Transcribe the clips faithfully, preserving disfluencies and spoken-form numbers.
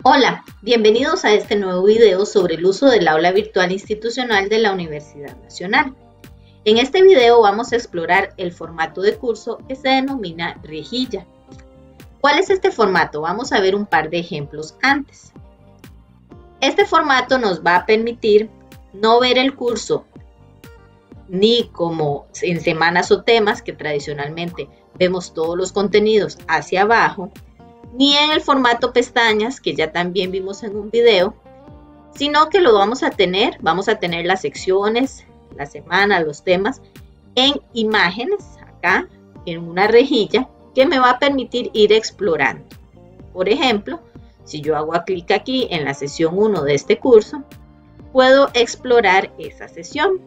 Hola, bienvenidos a este nuevo video sobre el uso del aula virtual institucional de la Universidad Nacional. En este video vamos a explorar el formato de curso que se denomina rejilla. ¿Cuál es este formato? Vamos a ver un par de ejemplos antes. Este formato nos va a permitir no ver el curso ni como en semanas o temas, que tradicionalmente vemos todos los contenidos hacia abajo, ni en el formato pestañas, que ya también vimos en un video, sino que lo vamos a tener, vamos a tener las secciones, la semana, los temas, en imágenes, acá, en una rejilla, que me va a permitir ir explorando. Por ejemplo, si yo hago clic aquí en la sesión uno de este curso, puedo explorar esa sesión.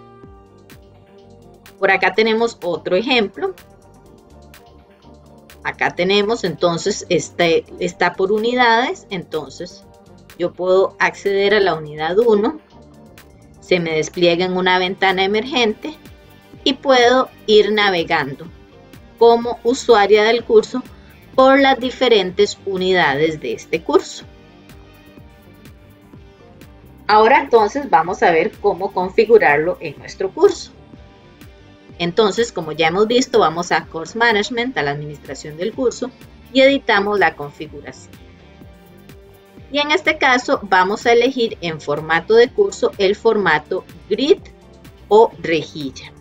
Por acá tenemos otro ejemplo. Acá tenemos entonces, este está por unidades, entonces yo puedo acceder a la unidad uno, se me despliega en una ventana emergente y puedo ir navegando como usuaria del curso por las diferentes unidades de este curso. Ahora entonces vamos a ver cómo configurarlo en nuestro curso. Entonces, como ya hemos visto, vamos a Course Management, a la administración del curso, y editamos la configuración. Y en este caso vamos a elegir en formato de curso el formato grid o rejilla.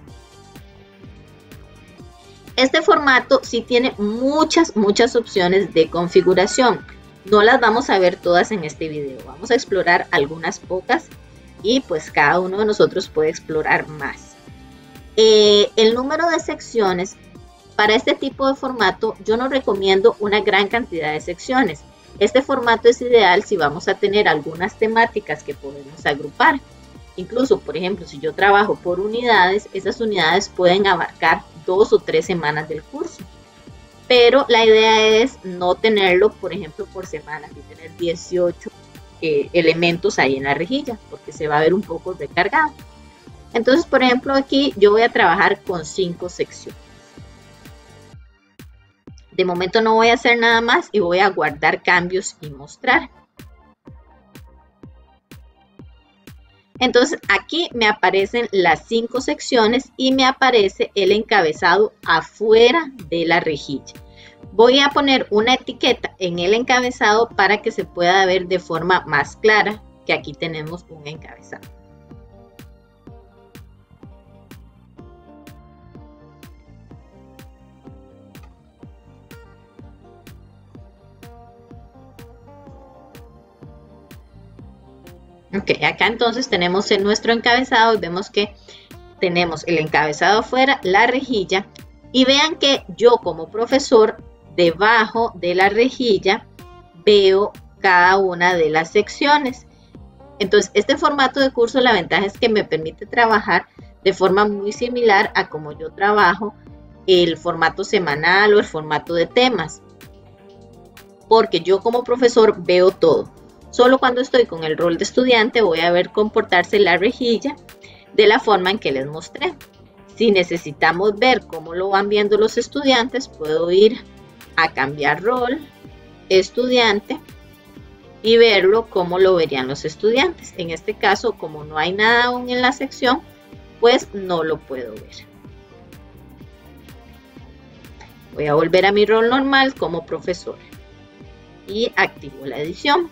Este formato sí tiene muchas, muchas opciones de configuración. No las vamos a ver todas en este video. Vamos a explorar algunas pocas y pues cada uno de nosotros puede explorar más. Eh, el número de secciones para este tipo de formato, yo no recomiendo una gran cantidad de secciones. Este formato es ideal si vamos a tener algunas temáticas que podemos agrupar. Incluso, por ejemplo, si yo trabajo por unidades, esas unidades pueden abarcar dos o tres semanas del curso. Pero la idea es no tenerlo, por ejemplo, por semana, y tener dieciocho eh, elementos ahí en la rejilla, porque se va a ver un poco recargado. Entonces, por ejemplo, aquí yo voy a trabajar con cinco secciones. De momento no voy a hacer nada más y voy a guardar cambios y mostrar. Entonces, aquí me aparecen las cinco secciones y me aparece el encabezado afuera de la rejilla. Voy a poner una etiqueta en el encabezado para que se pueda ver de forma más clara que aquí tenemos un encabezado. Ok, acá entonces tenemos en nuestro encabezado y vemos que tenemos el encabezado afuera, la rejilla, y vean que yo como profesor debajo de la rejilla veo cada una de las secciones. Entonces este formato de curso, la ventaja es que me permite trabajar de forma muy similar a como yo trabajo el formato semanal o el formato de temas, porque yo como profesor veo todo. Solo cuando estoy con el rol de estudiante voy a ver comportarse la rejilla de la forma en que les mostré. Si necesitamos ver cómo lo van viendo los estudiantes, puedo ir a cambiar rol, estudiante, y verlo cómo lo verían los estudiantes. En este caso, como no hay nada aún en la sección, pues no lo puedo ver. Voy a volver a mi rol normal como profesor y activo la edición.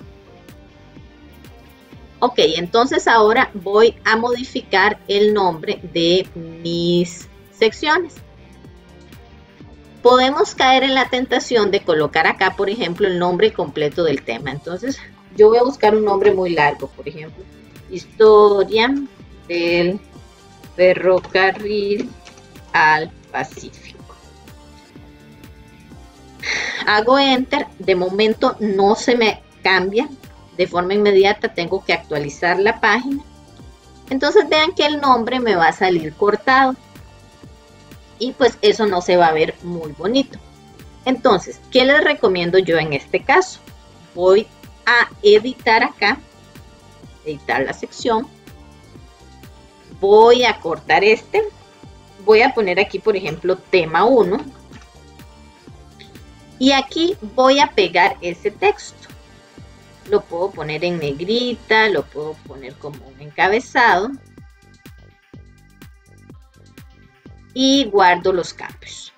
Ok, entonces ahora voy a modificar el nombre de mis secciones. Podemos caer en la tentación de colocar acá, por ejemplo, el nombre completo del tema. Entonces, yo voy a buscar un nombre muy largo, por ejemplo, Historia del Ferrocarril al Pacífico. Hago Enter, de momento no se me cambia. De forma inmediata tengo que actualizar la página. Entonces vean que el nombre me va a salir cortado. Y pues eso no se va a ver muy bonito. Entonces, ¿qué les recomiendo yo en este caso? Voy a editar acá. Editar la sección. Voy a cortar este. Voy a poner aquí, por ejemplo, tema uno. Y aquí voy a pegar ese texto. lo puedo poner en negrita, lo puedo poner como un encabezado y guardo los cambios.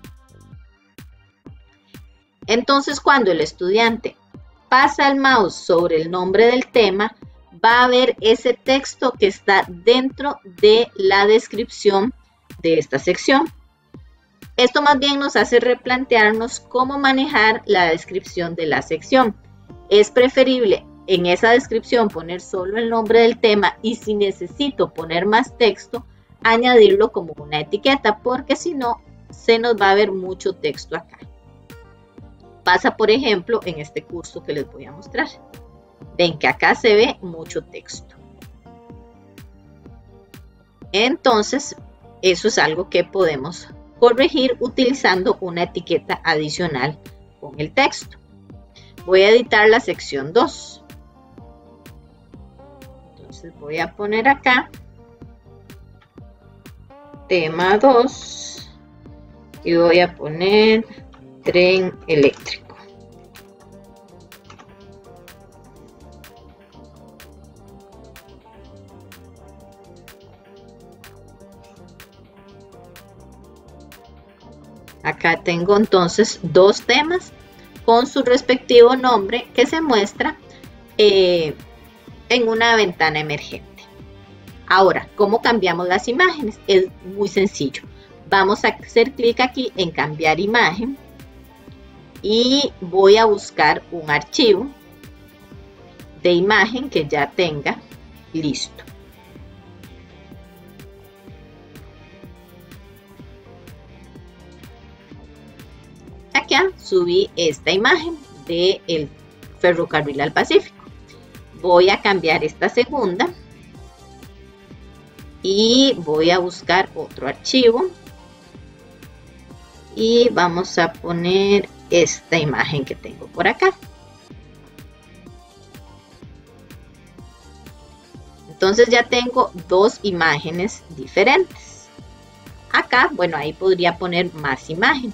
Entonces, cuando el estudiante pasa el mouse sobre el nombre del tema, va a ver ese texto que está dentro de la descripción de esta sección. Esto más bien nos hace replantearnos cómo manejar la descripción de la sección. Es preferible en esa descripción poner solo el nombre del tema y si necesito poner más texto, añadirlo como una etiqueta, porque si no, se nos va a ver mucho texto acá. Pasa, por ejemplo, en este curso que les voy a mostrar. Ven que acá se ve mucho texto. Entonces, eso es algo que podemos corregir utilizando una etiqueta adicional con el texto. Voy a editar la sección dos. Entonces voy a poner acá tema dos y voy a poner tren eléctrico. Acá tengo entonces dos temas con su respectivo nombre que se muestra eh, en una ventana emergente. Ahora, ¿cómo cambiamos las imágenes? Es muy sencillo. Vamos a hacer clic aquí en cambiar imagen y voy a buscar un archivo de imagen que ya tenga listo. Acá subí esta imagen del ferrocarril al Pacífico. Voy a cambiar esta segunda y voy a buscar otro archivo y vamos a poner esta imagen que tengo por acá. Entonces ya tengo dos imágenes diferentes. Acá, bueno, ahí podría poner más imágenes.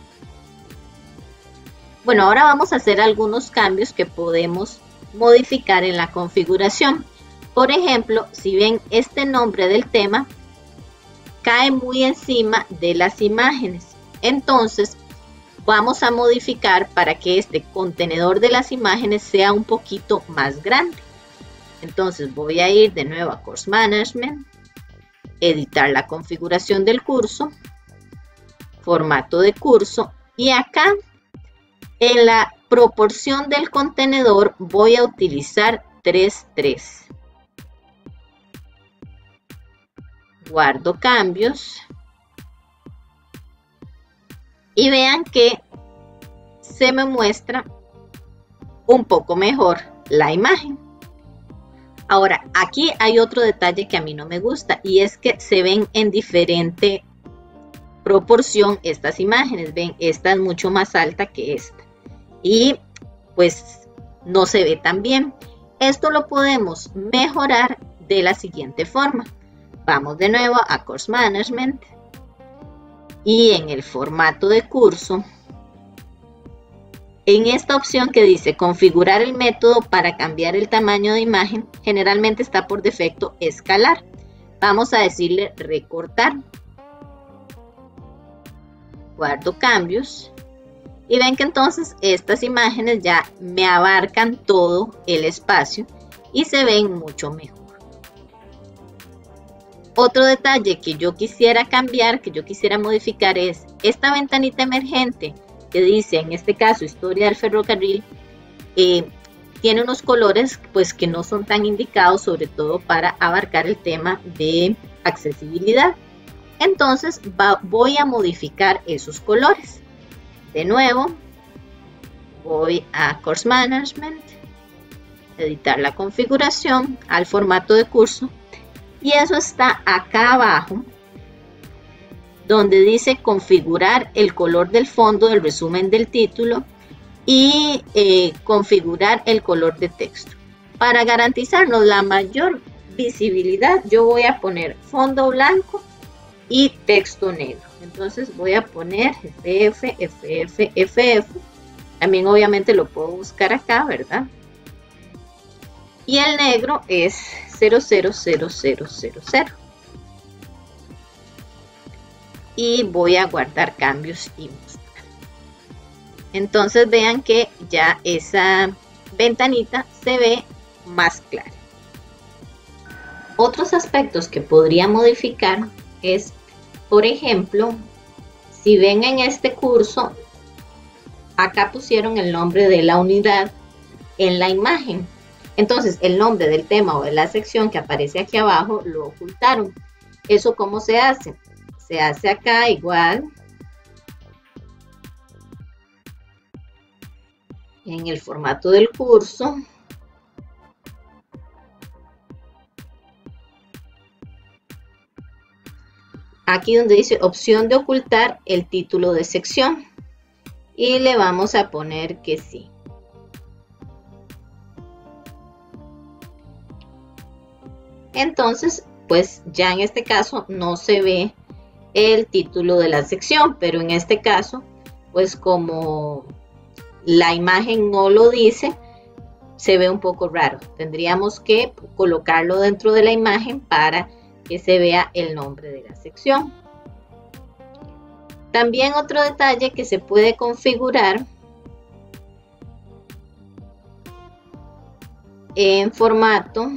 Bueno, ahora vamos a hacer algunos cambios que podemos modificar en la configuración. Por ejemplo, si ven este nombre del tema, cae muy encima de las imágenes. Entonces, vamos a modificar para que este contenedor de las imágenes sea un poquito más grande. Entonces, voy a ir de nuevo a Course Management, editar la configuración del curso, formato de curso y acá en la proporción del contenedor voy a utilizar tres tres. Guardo cambios y vean que se me muestra un poco mejor la imagen. Ahora, aquí hay otro detalle que a mí no me gusta y es que se ven en diferente proporción estas imágenes. Ven, esta es mucho más alta que esta y pues no se ve tan bien. Esto lo podemos mejorar de la siguiente forma. Vamos de nuevo a Course Management y en el formato de curso, en esta opción que dice configurar el método para cambiar el tamaño de imagen, generalmente está por defecto escalar. Vamos a decirle recortar. Guardo cambios y ven que entonces estas imágenes ya me abarcan todo el espacio y se ven mucho mejor. Otro detalle que yo quisiera cambiar, que yo quisiera modificar es esta ventanita emergente que dice, en este caso, historia del ferrocarril, eh, tiene unos colores pues que no son tan indicados, sobre todo para abarcar el tema de accesibilidad. Entonces va, voy a modificar esos colores. De nuevo, voy a Course Management, editar la configuración al formato de curso. Y eso está acá abajo, donde dice configurar el color del fondo del resumen del título y eh, configurar el color de texto. Para garantizarnos la mayor visibilidad, yo voy a poner fondo blanco y texto negro. Entonces voy a poner F F, F F, F F. También obviamente lo puedo buscar acá, ¿verdad? y el negro es cero cero cero cero cero cero. Y voy a guardar cambios y mostrar. Entonces vean que ya esa ventanita se ve más clara. Otros aspectos que podría modificar es, por ejemplo, si ven en este curso, acá pusieron el nombre de la unidad en la imagen. Entonces el nombre del tema o de la sección que aparece aquí abajo lo ocultaron. ¿Eso cómo se hace? Se hace acá igual. En el formato del curso. Aquí donde dice opción de ocultar el título de sección. Y le vamos a poner que sí. Entonces, pues ya en este caso no se ve el título de la sección, pero en este caso, pues como la imagen no lo dice, se ve un poco raro. Tendríamos que colocarlo dentro de la imagen para que se vea el nombre de la sección. También otro detalle que se puede configurar en formato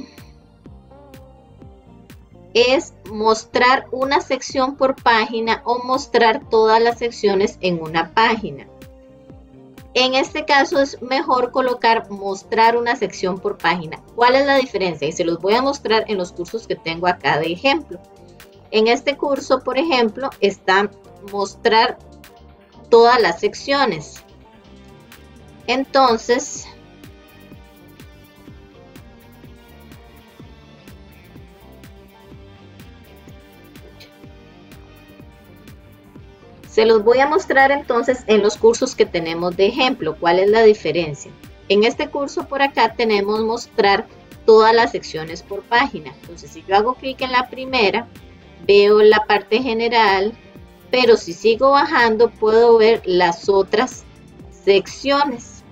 es mostrar una sección por página o mostrar todas las secciones en una página. En este caso es mejor colocar mostrar una sección por página. ¿Cuál es la diferencia? Y se los voy a mostrar en los cursos que tengo acá de ejemplo. En este curso, por ejemplo, está mostrar todas las secciones. Entonces, se los voy a mostrar entonces en los cursos que tenemos de ejemplo. ¿Cuál es la diferencia? En este curso por acá tenemos mostrar todas las secciones por página. Entonces si yo hago clic en la primera, veo la parte general, pero si sigo bajando puedo ver las otras secciones.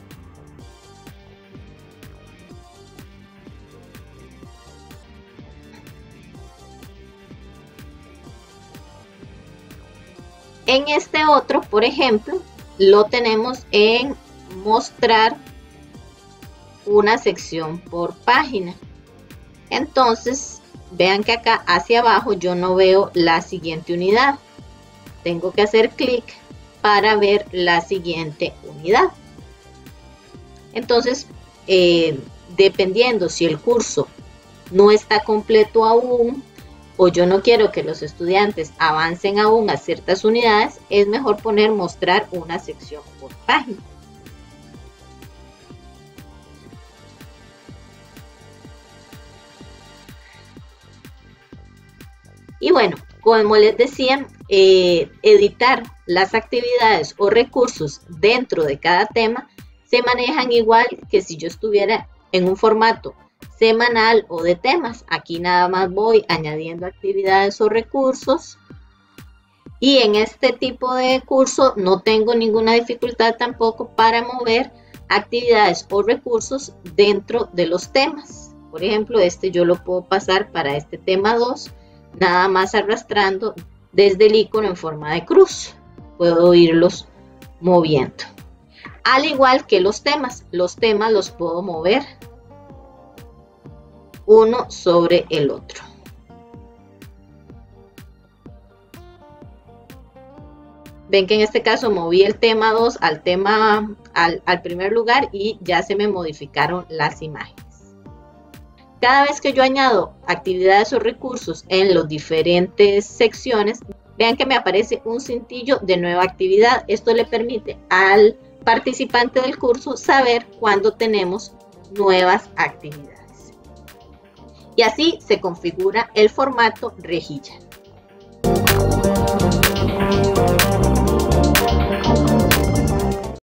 En este otro, por ejemplo, lo tenemos en mostrar una sección por página. Entonces, vean que acá hacia abajo yo no veo la siguiente unidad. Tengo que hacer clic para ver la siguiente unidad. Entonces, eh, dependiendo si el curso no está completo aún, o yo no quiero que los estudiantes avancen aún a ciertas unidades, es mejor poner mostrar una sección por página. Y bueno, como les decía, eh, editar las actividades o recursos dentro de cada tema se manejan igual que si yo estuviera en un formato semanal o de temas. Aquí nada más voy añadiendo actividades o recursos, y en este tipo de curso no tengo ninguna dificultad tampoco para mover actividades o recursos dentro de los temas. Por ejemplo, este yo lo puedo pasar para este tema dos, nada más arrastrando desde el icono en forma de cruz. Puedo irlos moviendo. Al igual que los temas, los temas los puedo mover uno sobre el otro. Ven que en este caso moví el tema dos al tema al, al primer lugar y ya se me modificaron las imágenes. Cada vez que yo añado actividades o recursos en las diferentes secciones, vean que me aparece un cintillo de nueva actividad. Esto le permite al participante del curso saber cuándo tenemos nuevas actividades. Y así se configura el formato rejilla.